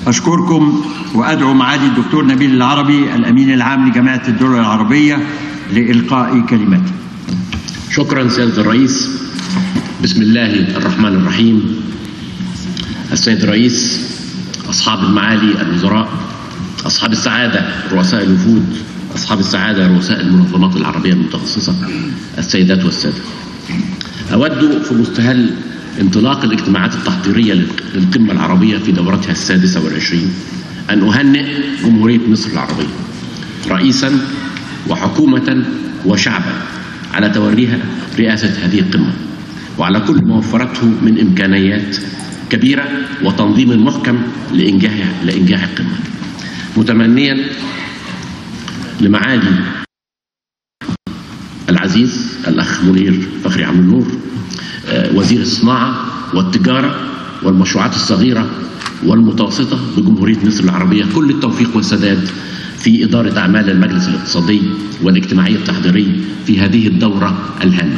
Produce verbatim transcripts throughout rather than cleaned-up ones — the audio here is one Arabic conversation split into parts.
أشكركم وأدعو معالي الدكتور نبيل العربي الأمين العام لجامعة الدول العربية لإلقاء كلمته. شكرا سيادة الرئيس. بسم الله الرحمن الرحيم. السيد الرئيس، أصحاب المعالي الوزراء، أصحاب السعادة رؤساء الوفود، أصحاب السعادة رؤساء المنظمات العربية المتخصصة، السيدات والسادة، أود في مستهل انطلاق الاجتماعات التحضيرية للقمة العربية في دورتها السادسة والعشرين أن أهنئ جمهورية مصر العربية رئيسا وحكومة وشعبا على توليها رئاسة هذه القمة، وعلى كل ما وفرته من إمكانيات كبيرة وتنظيم محكم لإنجاح لإنجاح القمة، متمنيا لمعالي العزيز الأخ منير فخري عبد النور وزير الصناعة والتجارة والمشروعات الصغيرة والمتوسطة بجمهورية مصر العربية كل التوفيق والسداد في إدارة أعمال المجلس الاقتصادي والاجتماعي التحضيري في هذه الدورة الهامة.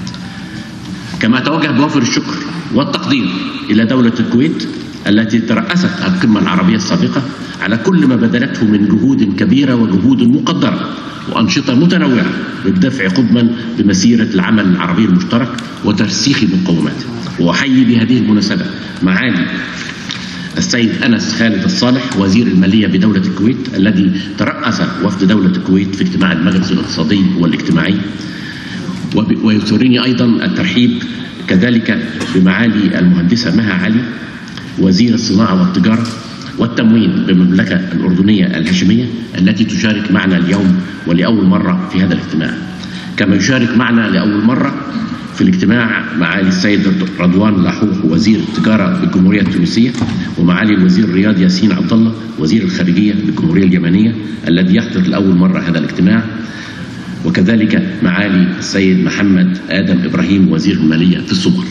كما أتوجه بوافر الشكر والتقدير إلى دولة الكويت التي ترأست القمة العربية السابقة على كل ما بذلته من جهود كبيرة وجهود مقدرة وأنشطة متنوعة للدفع قدما بمسيرة العمل العربي المشترك وترسيخ مقوماته. وأحيي بهذه المناسبة معالي السيد أنس خالد الصالح وزير المالية بدولة الكويت الذي ترأس وفد دولة الكويت في اجتماع المجلس الاقتصادي والاجتماعي، ويسرني أيضا الترحيب كذلك بمعالي المهندسة مها علي وزير الصناعة والتجارة والتموين بالمملكة الأردنية الهاشمية التي تشارك معنا اليوم ولأول مرة في هذا الاجتماع، كما يشارك معنا لأول مرة في الاجتماع معالي السيد رضوان لاحوح وزير التجارة بالجمهورية التونسية، ومعالي الوزير رياض ياسين عبد الله وزير الخارجية بالجمهورية اليمنية الذي يحضر لأول مرة هذا الاجتماع، وكذلك معالي السيد محمد آدم إبراهيم وزير المالية في الصومال.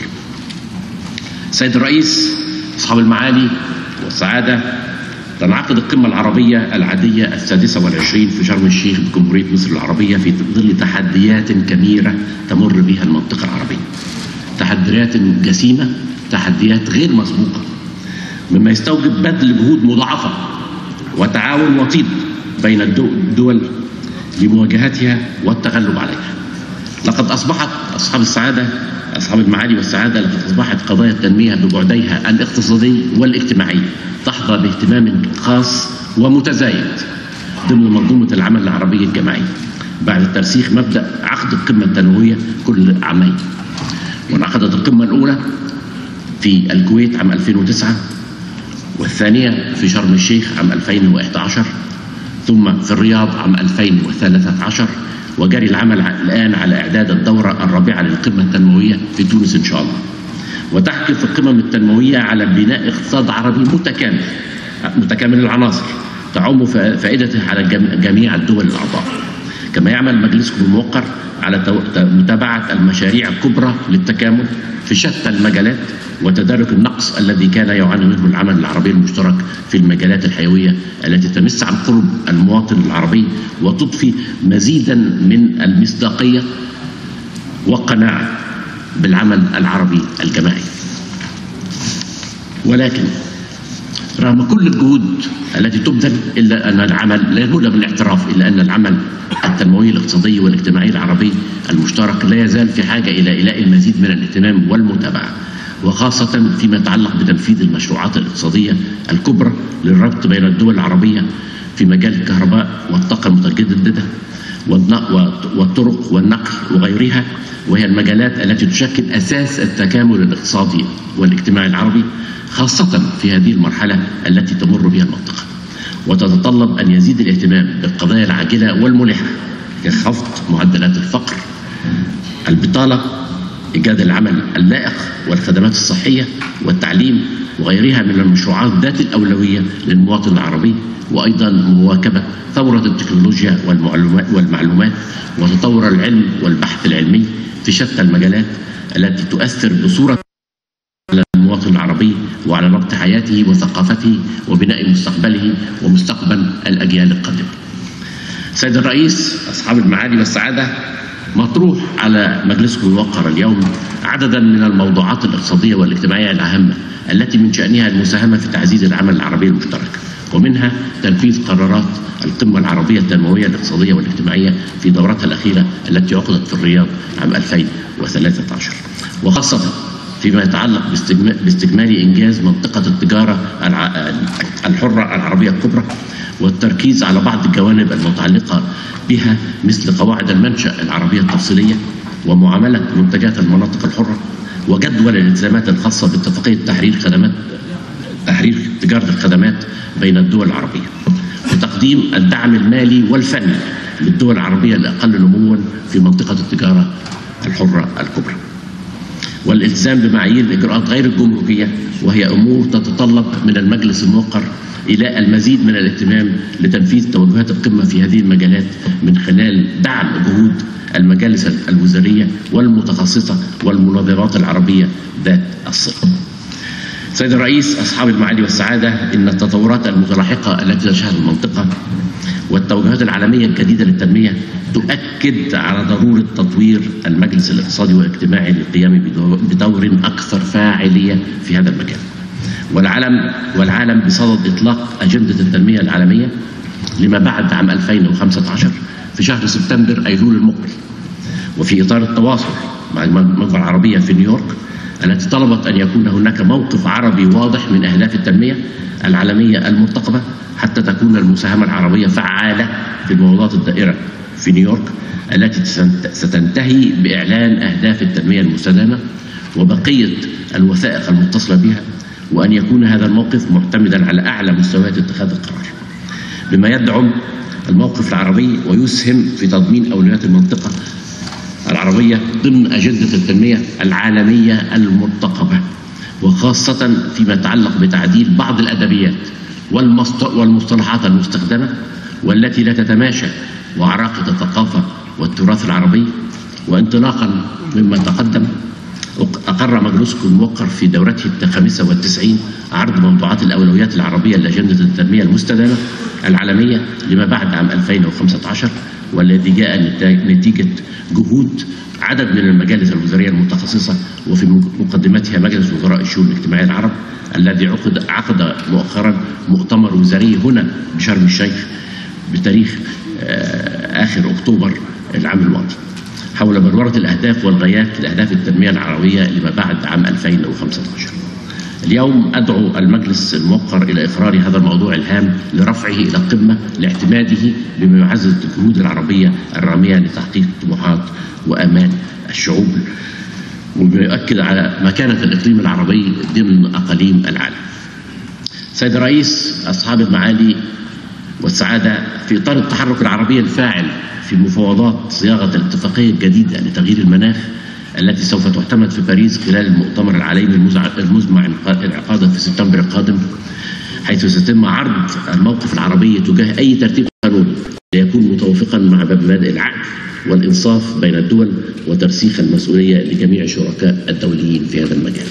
سيد الرئيس، أصحاب المعالي والسعادة، تنعقد القمة العربية العادية السادسة والعشرين في شرم الشيخ بجمهورية مصر العربية في ظل تحديات كبيرة تمر بها المنطقة العربية، تحديات جسيمة، تحديات غير مسبوقة، مما يستوجب بذل جهود مضاعفة وتعاون وطيد بين الدول لمواجهتها والتغلب عليها. لقد أصبحت أصحاب السعادة أصحاب المعالي والسعادة لقد أصبحت قضايا التنمية ببعديها الاقتصادي والاجتماعي تحظى باهتمام خاص ومتزايد ضمن منظومة العمل العربي الجماعي بعد ترسيخ مبدأ عقد القمة التنموية كل عامين. وانعقدت القمة الأولى في الكويت عام ألفين وتسعة، والثانية في شرم الشيخ عام ألفين وإحدى عشر، ثم في الرياض عام ألفين وثلاثة عشر، وجري العمل الآن على إعداد الدورة الرابعة للقمة التنموية في تونس إن شاء الله. وتحكي في القمم التنموية على بناء اقتصاد عربي متكامل متكامل العناصر تعم فائدته على جميع الدول الأعضاء. كما يعمل مجلسكم الموقر على متابعة المشاريع الكبرى للتكامل في شتى المجالات وتدارك النقص الذي كان يعاني منه العمل العربي المشترك في المجالات الحيوية التي تمس عن قرب المواطن العربي وتضفي مزيدا من المصداقية والقناعة بالعمل العربي الجماعي. ولكن رغم كل الجهود التي تبذل إلا أن العمل لا بد من الاعتراف إلا أن العمل التنموي الاقتصادي والاجتماعي العربي المشترك لا يزال في حاجة إلى إلاء المزيد من الاهتمام والمتابعة، وخاصة فيما يتعلق بتنفيذ المشروعات الاقتصادية الكبرى للربط بين الدول العربية في مجال الكهرباء والطاقة المتجددة والطرق والنقل وغيرها، وهي المجالات التي تشكل أساس التكامل الاقتصادي والاجتماعي العربي، خاصة في هذه المرحلة التي تمر بها المنطقة، وتتطلب أن يزيد الاهتمام بالقضايا العاجلة والملحة كخفض معدلات الفقر، البطالة، إيجاد العمل اللائق والخدمات الصحية والتعليم وغيرها من المشروعات ذات الأولوية للمواطن العربي، وأيضا مواكبة ثورة التكنولوجيا والمعلومات وتطور العلم والبحث العلمي في شتى المجالات التي تؤثر بصورة على المواطن العربي وعلى ربط حياته وثقافته وبناء مستقبله ومستقبل الأجيال القادمة. سيد الرئيس، أصحاب المعالي والسعادة، مطروح على مجلسكم الموقر اليوم عددا من الموضوعات الاقتصادية والاجتماعية الهامة التي من شأنها المساهمة في تعزيز العمل العربي المشترك، ومنها تنفيذ قرارات القمة العربية التنموية الاقتصادية والاجتماعية في دورتها الأخيرة التي عقدت في الرياض عام ألفين وثلاثة عشر، وخاصة فيما يتعلق باستكمال إنجاز منطقة التجارة الحرة العربية الكبرى، والتركيز على بعض الجوانب المتعلقة بها مثل قواعد المنشأ العربية التفصيلية ومعاملة منتجات المناطق الحرة، وجدول الالتزامات الخاصة باتفاقية تحرير خدمات تحرير تجارة الخدمات بين الدول العربية، وتقديم الدعم المالي والفني للدول العربية الأقل نموا في منطقة التجارة الحرة الكبرى، والالتزام بمعايير الإجراءات غير الجمركية، وهي أمور تتطلب من المجلس الموقر إلى المزيد من الاهتمام لتنفيذ توجهات القمة في هذه المجالات من خلال دعم جهود المجالس الوزارية والمتخصصة والمنظمات العربية ذات الصلة. سيد الرئيس، أصحاب المعالي والسعادة، إن التطورات المتلاحقة التي تشهد المنطقة والتوجهات العالمية الجديدة للتنمية تؤكد على ضرورة تطوير المجلس الاقتصادي والاجتماعي للقيام بدور أكثر فاعلية في هذا المجال، والعالم والعالم بصدد إطلاق أجندة التنمية العالمية لما بعد عام ألفين وخمسة عشر في شهر سبتمبر أيلول المقبل، وفي إطار التواصل مع المنظمة العربية في نيويورك التي طلبت أن يكون هناك موقف عربي واضح من أهداف التنمية العالمية المرتقبة حتى تكون المساهمة العربية فعالة في المفاوضات الدائرة في نيويورك التي ستنتهي بإعلان أهداف التنمية المستدامة وبقية الوثائق المتصلة بها، وأن يكون هذا الموقف معتمدا على أعلى مستويات اتخاذ القرار بما يدعم الموقف العربي ويسهم في تضمين أولويات المنطقة العربية ضمن أجندة التنمية العالمية المرتقبة، وخاصة فيما يتعلق بتعديل بعض الأدبيات والمصطلحات المستخدمة والتي لا تتماشى مع راقة الثقافة والتراث العربي. وانطلاقا مما تقدم، أقر مجلسكم الموقر في دورته الخامسة والتسعين عرض موضوعات الأولويات العربية لأجندة التنمية المستدامة العالمية لما بعد عام ألفين وخمسة عشر، والذي جاء نتيجة جهود عدد من المجالس الوزارية المتخصصة، وفي مقدمتها مجلس وزراء الشؤون الاجتماعية العرب الذي عقد عقد مؤخرا مؤتمر وزاري هنا بشرم الشيخ بتاريخ آخر أكتوبر العام الماضي حول بلورة الأهداف والغايات لأهداف التنمية العربية لما بعد عام ألفين وخمسة عشر. اليوم أدعو المجلس الموقر إلى إقرار هذا الموضوع الهام لرفعه إلى القمة لاعتماده بما يعزز الجهود العربية الرامية لتحقيق طموحات وآمال الشعوب، ويؤكد على مكانة الإقليم العربي ضمن أقاليم العالم. سيد الرئيس، أصحاب المعالي والسعادة، في إطار التحرك العربي الفاعل في مفاوضات صياغة الاتفاقية الجديدة لتغيير المناخ التي سوف تعتمد في باريس خلال المؤتمر العالمي المزمع انعقاده في سبتمبر القادم، حيث سيتم عرض الموقف العربي تجاه أي ترتيب قانوني ليكون متوافقا مع مبادئ العدل والإنصاف بين الدول وترسيخ المسؤولية لجميع الشركاء الدوليين في هذا المجال.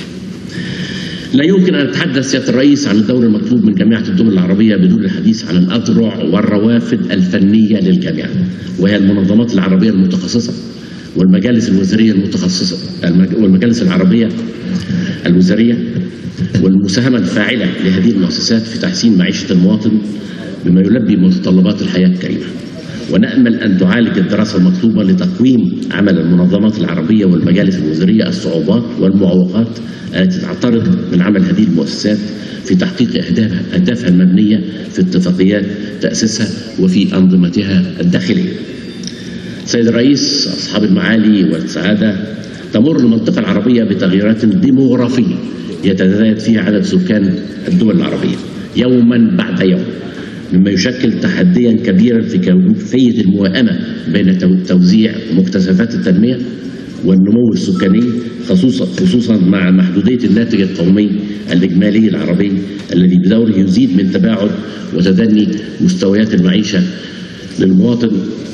لا يمكن أن نتحدث سيادة الرئيس عن الدور المطلوب من جامعة الدول العربية بدون الحديث عن الأذرع والروافد الفنية للجامعة، وهي المنظمات العربية المتخصصة والمجالس الوزارية المتخصصة والمجالس العربية الوزارية، والمساهمة الفاعلة لهذه المؤسسات في تحسين معيشة المواطن بما يلبي متطلبات الحياة الكريمة. ونأمل أن تعالج الدراسة المطلوبة لتقويم عمل المنظمات العربية والمجالس الوزارية الصعوبات والمعوقات التي تعترض من عمل هذه المؤسسات في تحقيق أهدافها المبنية في اتفاقيات تأسيسها وفي أنظمتها الداخلية. سيد الرئيس، أصحاب المعالي والسعادة، تمر المنطقة العربية بتغييرات ديموغرافية يتزايد فيها عدد سكان الدول العربية يوما بعد يوم، مما يشكل تحديا كبيرا في كيفية الموائمة بين توزيع مكتسبات التنمية والنمو السكاني، خصوصا خصوصا مع محدودية الناتج القومي الإجمالي العربي الذي بدوره يزيد من تباعد وتدني مستويات المعيشة للمواطن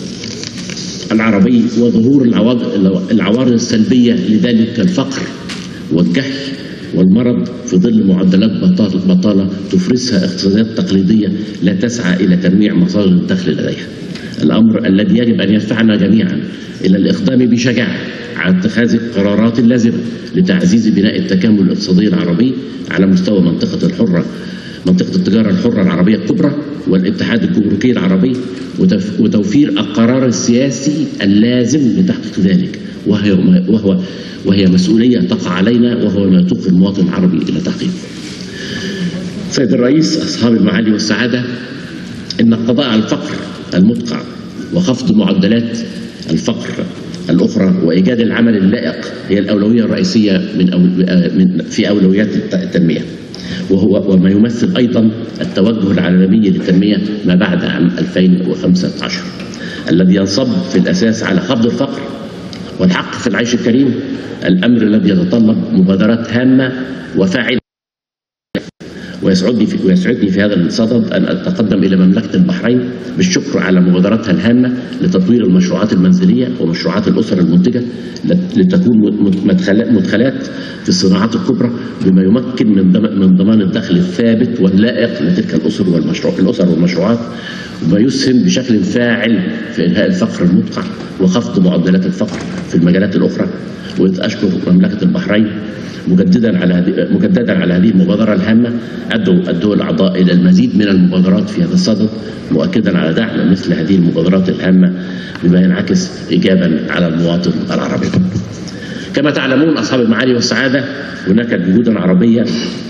العربي، وظهور العوارض السلبية لذلك كالفقر والجهل والمرض في ظل معدلات بطالة تفرزها اقتصادات تقليدية لا تسعى إلى تنويع مصادر الدخل لديها. الأمر الذي يجب أن يدفعنا جميعا إلى الإقدام بشجاعة على اتخاذ القرارات اللازمة لتعزيز بناء التكامل الاقتصادي العربي على مستوى منطقة الحرة منطقة التجارة الحرة العربية الكبرى والاتحاد الجمركي العربي، وتوفير القرار السياسي اللازم لتحقيق ذلك، وهي وهو وهي مسؤولية تقع علينا، وهو ما يتوق المواطن العربي إلى تحقيقه. سيد الرئيس، أصحاب المعالي والسعادة، إن القضاء على الفقر المدقع وخفض معدلات الفقر الأخرى وإيجاد العمل اللائق هي الأولوية الرئيسية من, أول من في أولويات التنمية، وهو وما يمثل أيضا التوجه العالمي للتنمية ما بعد عام ألفين وخمسة عشر الذي ينصب في الأساس على خفض الفقر والحق في العيش الكريم، الأمر الذي يتطلب مبادرات هامة وفاعلة. ويسعدني في, ويسعدني في هذا الصدد أن أتقدم إلى مملكة البحرين بالشكر على مبادراتها الهامة لتطوير المشروعات المنزلية ومشروعات الأسر المنتجة لتكون مدخلات في الصناعات الكبرى، بما يمكن من ضمان الدخل الثابت واللائق لتلك الأسر والمشروع الأسر والمشروعات، وما يسهم بشكل فاعل في إنهاء الفقر المدقع وخفض معدلات الفقر في المجالات الأخرى. وأشكر مملكة البحرين مجددا على هذه مجددا على هذه المبادرة الهامة. أدعو الدول الأعضاء إلى المزيد من المبادرات في هذا الصدد، مؤكدا على دعم مثل هذه المبادرات الهامة بما ينعكس إيجابا على المواطن العربي. كما تعلمون أصحاب المعالي والسعادة، هناك جهود عربية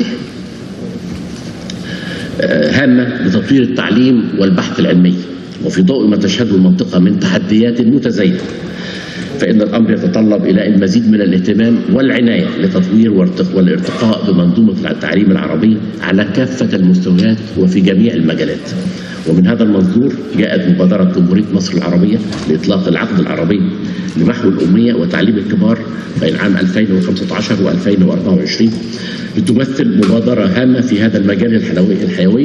هامة لتطوير التعليم والبحث العلمي، وفي ضوء ما تشهده المنطقة من تحديات متزايدة، فإن الأمر يتطلب إلى المزيد من الاهتمام والعناية لتطوير والارتقاء بمنظومة التعليم العربي على كافة المستويات وفي جميع المجالات. ومن هذا المنظور جاءت مبادرة جمهورية مصر العربية لإطلاق العقد العربي لمحو الأمية وتعليم الكبار بين عام ألفين وخمسة عشر وألفين وأربعة وعشرين، لتمثل مبادرة هامة في هذا المجال الحيوي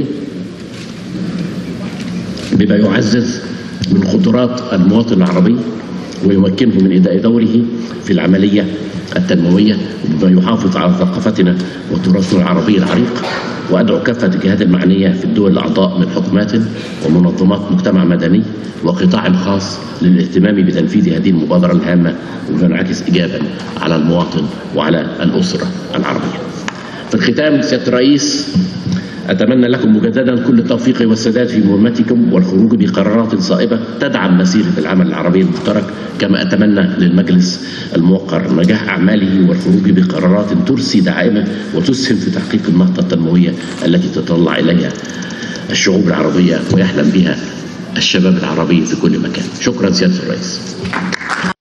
بما يعزز من قدرات المواطن العربي ويمكنه من إداء دوره في العملية التنموية، وبما يحافظ على ثقافتنا وتراثنا العربي العريق. وأدعو كافة الجهات المعنية في الدول الأعضاء من حكومات ومنظمات مجتمع مدني وقطاع خاص للاهتمام بتنفيذ هذه المبادرة الهامة، وتنعكس إيجابا على المواطن وعلى الأسرة العربية. في الختام سيادة الرئيس، أتمنى لكم مجددا كل التوفيق والسداد في مهمتكم والخروج بقرارات صائبة تدعم مسيرة العمل العربي المشترك، كما أتمنى للمجلس الموقر نجاح أعماله والخروج بقرارات ترسي دعائمة وتسهم في تحقيق النهضة التنموية التي تتطلع إليها الشعوب العربية ويحلم بها الشباب العربي في كل مكان. شكرا سيادة الرئيس.